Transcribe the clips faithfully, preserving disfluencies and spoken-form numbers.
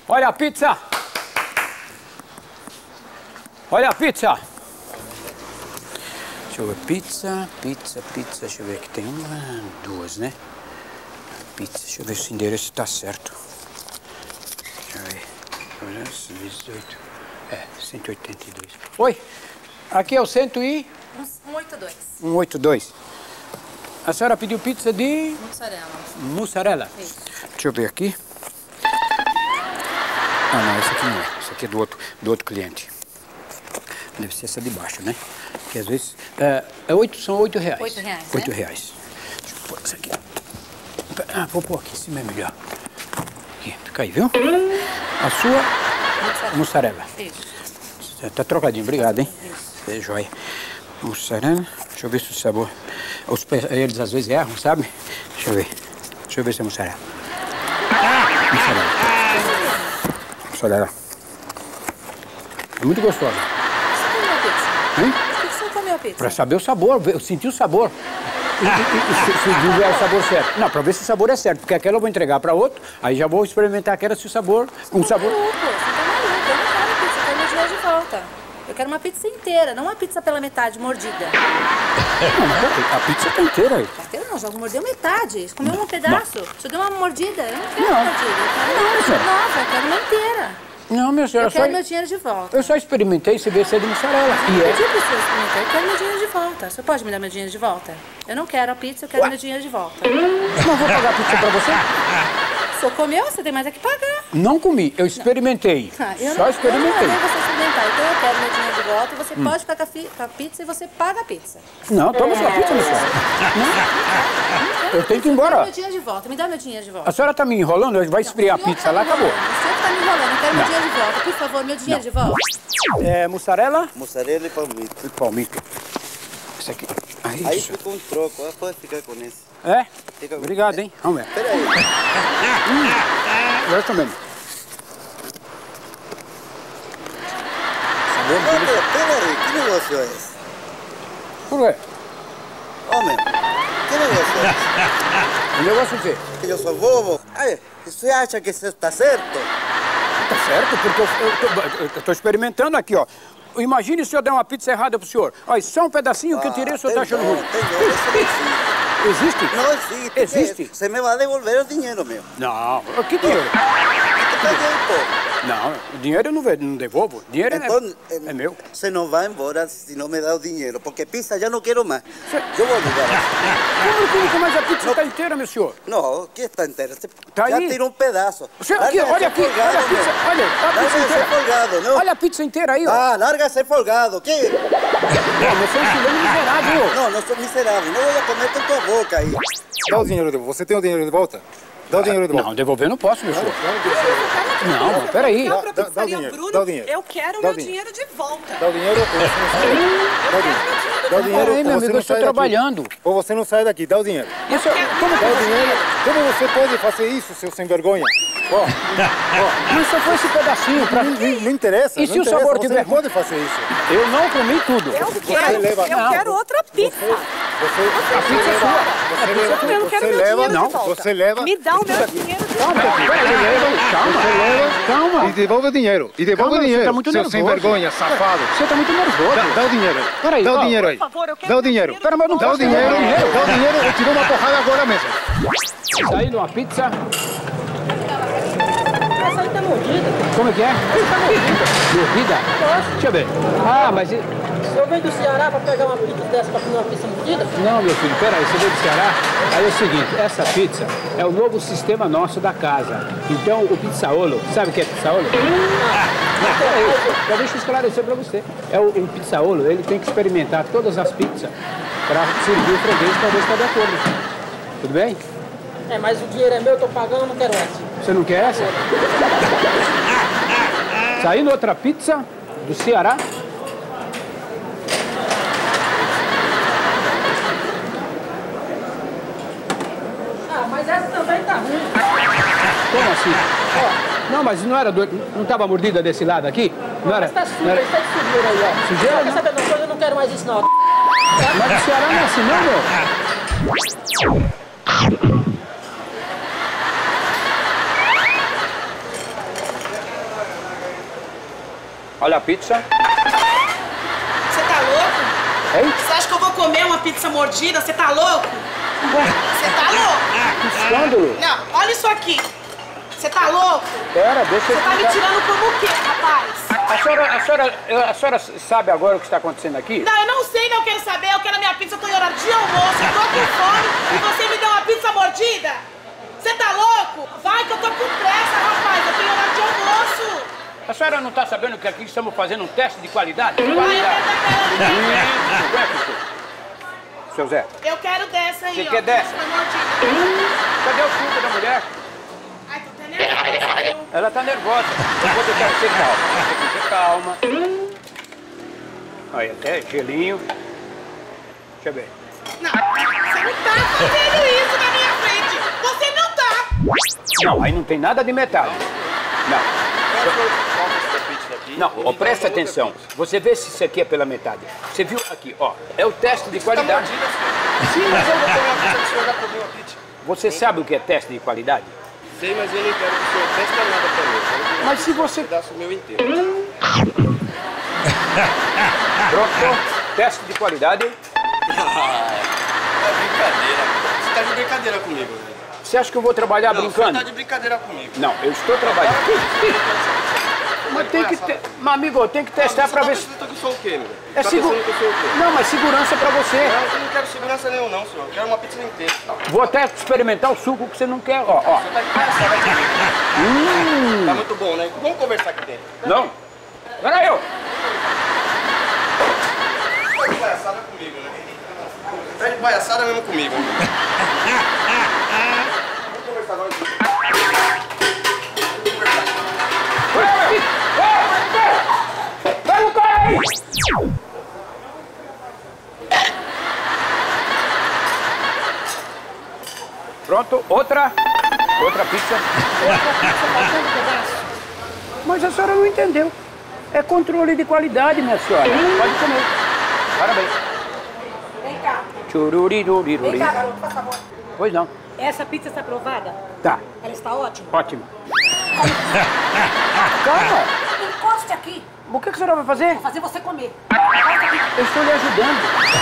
Olha a pizza! Olha a pizza! Deixa eu ver, pizza, pizza, pizza, deixa eu ver, aqui tem uma, duas, né? Pizza, deixa eu ver se o endereço tá certo. Deixa eu ver, olha, dezoito, é, cento e oitenta e dois. Oi, aqui é o cento e... cento e oitenta e dois. cento e oitenta e dois. A senhora pediu pizza de... Mussarela. Mussarela? Isso. Deixa eu ver aqui. Ah, não, esse aqui não é. Esse aqui é do outro, do outro cliente. Deve ser essa de baixo, né? Que às vezes... É, é oito, são oito reais. Oito reais, Oito né? reais. Deixa eu pôr essa aqui. Ah, vou pôr aqui, em cima é melhor. Aqui, fica aí, viu? A sua... Mussarela. Mussarela. Isso. Tá trocadinho, obrigado, hein? Isso. É joia. Mussarela. Deixa eu ver se o sabor... Os, eles às vezes erram, sabe? Deixa eu ver. Deixa eu ver se é mussarela. Mussarela. Mussarela. É muito gostosa. Por que você comeu a pizza? Pra saber o sabor, eu senti o sabor. E, e, e, se, se é o sabor certo. Não, pra ver se o sabor é certo, porque aquela eu vou entregar pra outro, aí já vou experimentar aquela se o sabor... Você um tá sabor... maluco, você tá maluco, eu não quero pizza, eu quero meu dinheiro de volta. Eu quero uma pizza inteira, não uma pizza pela metade, mordida. Não, mas a pizza tá inteira aí. Tá inteira não, já mordeu metade, você comeu um pedaço, você deu uma mordida, eu não quero Não. uma mordida, eu quero uma senhora. nova, eu quero uma inteira. Não, minha senhora, Eu quero só... meu dinheiro de volta. Eu só experimentei se ver se é de mussarela. Eu E não é... pedi pro senhor experimentar, eu quero meu dinheiro de volta. Você pode me dar meu dinheiro de volta? Eu não quero a pizza, eu quero Ué? meu dinheiro de volta. Não vou pagar a pizza pra você? O senhor comeu, você tem mais é que pagar. Não comi, eu experimentei. Ah, eu Só não, experimentei. Eu não mandei você experimentar, então eu quero meu dinheiro de volta e você hum. pode ficar com a, fi, com a pizza e você paga a pizza. Não, toma sua pizza, minha senhora. Não. Eu tenho que ir embora. Eu quero meu dinheiro de volta, me dá meu dinheiro de volta. A senhora tá me enrolando, vai esfriar a pizza lá, acabou. O senhor que tá me enrolando, eu quero meu dinheiro de volta. Por favor, meu dinheiro Não. de volta. É mussarela? Mussarela e palmito. E palmito. Esse aqui. Aí, Aí isso. fica um troco, pode ficar com esse. É? Fica... Obrigado, hein? Vamos ver. Peraí. Hum, eu também. Sabor de... Homem, peraí, que negócio é esse? Por quê? Homem, que negócio é esse? O negócio é o quê? Eu sou bobo. Ai, você acha que isso está certo? Tá certo, porque eu, eu, eu, eu tô experimentando aqui, ó. Imagine se eu der uma pizza errada pro senhor. Olha, só um pedacinho que eu tirei, o senhor tá achando ruim. Entendeu? Isso não existe. Existe? Não existe. Existe? Você me vai devolver o dinheiro, meu. Não. Que dinheiro? Não, o dinheiro eu não, não devolvo. O dinheiro então, é, é meu. Você não vai embora se não me dá o dinheiro, porque pizza já não quero mais. Cê... Eu vou ligar. Como que nunca mais a pizza está inteira, meu senhor? Não, que está inteira? Você tá já aí. Tira um pedaço. Você, aqui, olha aqui, folgado, olha a pizza, meu. olha a pizza inteira. Folgado, não? Olha a pizza inteira aí, ó. Ah, larga ser folgado, que? Não, você é um filho miserável. Não, não sou miserável, não vou comer com tua boca aí. Dá o dinheiro de volta. Você tem o dinheiro de volta? Dá o dinheiro de volta. Não, devolver não posso, meu senhor. Não, não, peraí. Dá, dá, dá o dinheiro, Bruno, dá o dinheiro. Eu quero Dá meu o dinheiro. dinheiro de volta. Dá o dinheiro ou você não sai daqui. Dá o dinheiro. Dá o dinheiro Peraí, meu ou você amigo, não eu estou sai trabalhando. daqui. Ou você não sai daqui. Dá o dinheiro. Isso, como Dá o dinheiro. Como você pode fazer isso, seu sem vergonha? Ó, ó. Mas só foi esse pedacinho pra... Não, não, não interessa. E não se o interessa, sabor você tiver não pode fazer isso. Eu não comi tudo. Eu Você quero, leva- eu Não, quero outra pizza. Você, A pizza é sua. você leva, Eu não quero você meu leva, dinheiro não, de volta. você leva. Me dá o meu dinheiro de volta. Calma, Você leva calma. e devolve o dinheiro. E devolve Calma, o você dinheiro. tá muito seu nervoso. sem vergonha, safado. Você tá muito nervoso. Dá, dá o dinheiro aí. Peraí, dá ó, o dinheiro aí. Por favor, eu quero Dá o meu dinheiro. dinheiro Pera, mas não Dá o posso dinheiro. dar o dinheiro. Dá o dinheiro. Eu te dou uma porrada agora mesmo. Saí de uma pizza. Essa aí tá mordida. Como é que é? Tá mordida. Mordida? Deixa eu ver. Ah, mas... e- O senhor veio do Ceará pra pegar uma pizza dessa pra comer uma pizza mordida? Não, meu filho, peraí, você veio do Ceará? Aí é o seguinte, essa pizza é o novo sistema nosso da casa. Então, o pizzaolo, sabe o que é pizzaolo? Não, peraí, já deixa eu esclarecer pra você. É o, o pizzaolo, ele tem que experimentar todas as pizzas pra servir o freguês pra ver se tá de acordo. Tudo bem? É, mas o dinheiro é meu, eu tô pagando, eu não quero essa. Você não quer essa? Saindo outra pizza do Ceará. Ah, mas essa também tá ruim. Como assim? Ó, não, mas não era do... não estava mordida desse lado aqui? Não era? Mas tá sujo, não era... isso tá de sujeira aí, ó. Sujeira, Quer não? saber de uma coisa? Eu não quero mais isso, não. Mas o Ceará não é assim, não, meu? Olha a pizza. Você tá louco? Hein? Você acha que eu vou comer uma pizza mordida? Você tá louco? Você tá louco? Que escândalo. Não, olha isso aqui. Você tá louco? Pera, deixa eu Você tá me explicar. tirando como o quê, rapaz? A senhora, a, senhora, a senhora sabe agora o que está acontecendo aqui? Não, eu não sei, não quero saber. Eu quero a minha pizza, eu tô em horário de almoço, eu tô com fome e você me deu uma pizza mordida? Você tá louco? Vai que eu tô com pressa, rapaz. Eu tô em horário de almoço. A senhora não está sabendo que aqui estamos fazendo um teste de qualidade? Vai, eu Qualidade. quero daquela ali. Seu Zé, Eu quero dessa aí, Você ó. quer dessa? Pizza mordida. cadê o suco da mulher? Ai, tô até nervosa, viu? Ela tá nervosa. Eu vou deixar você calma. Você fica calma. Aí, até gelinho. Deixa eu ver. Não, você não tá fazendo isso na minha frente. Você não tá. Não, aí não tem nada de metade. Não. Não, ó, presta atenção. Você vê se isso aqui é pela metade. Você viu aqui, ó. É o teste de qualidade. Sim, mas eu vou comer uma pizza que o senhor já comeu a pizza. Você sabe o que é teste de qualidade? Sei, mas eu não quero que o senhor teste nada pra mim. Eu quero que Mas se você... um pedaço meu inteiro. Pronto, teste de qualidade. É brincadeira. Você tá de brincadeira comigo, velho. Você acha que eu vou trabalhar Não, brincando? você tá de brincadeira comigo. Não, eu estou trabalhando. Mas tem que ter... Mas, amigo, eu tenho que testar pra ver se... Você tá pensando que eu sou o quê, meu? É Tá segu... pensando que eu sou o quê? Não, mas segurança pra você. Não, eu não quero segurança nenhum, não, senhor. Eu quero uma pizza inteira. Vou até experimentar o suco que você não quer, ó, ó. Você tá de palhaçada comigo. Hum. Tá muito bom, né? Vamos conversar aqui dentro. Não? Peraí, eu. Tá de palhaçada comigo, né? Tá de palhaçada mesmo comigo. Vamos conversar nós. Pega o cara aí! Pronto, outra. Outra pizza. Mas a senhora não entendeu. É controle de qualidade, minha senhora. Pode comer. Parabéns. Vem cá. Chururirurirurir. Vem cá, garoto, por favor. Pois não. Essa pizza está aprovada? Tá. Ela está ótima? Ótimo. Calma. Encoste aqui. O que que a senhora vai fazer? Vou fazer você comer. Eu estou lhe ajudando.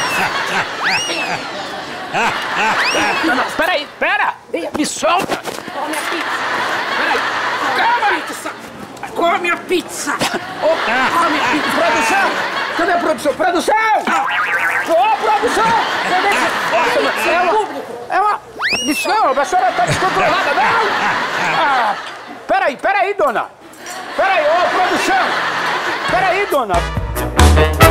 Não, não, peraí, pera! Me solta! Come a pizza. Peraí! Calma! Pizza. Come a pizza. Oh, come a pizza! Produção! Cadê a produção? Produção! Ô, oh, produção! Cadê a Pizza é é uma, público. é uma... Desculpa, a senhora está descontrolada, não! Ah, peraí, peraí, dona! Peraí, ô, produção! Peraí, dona!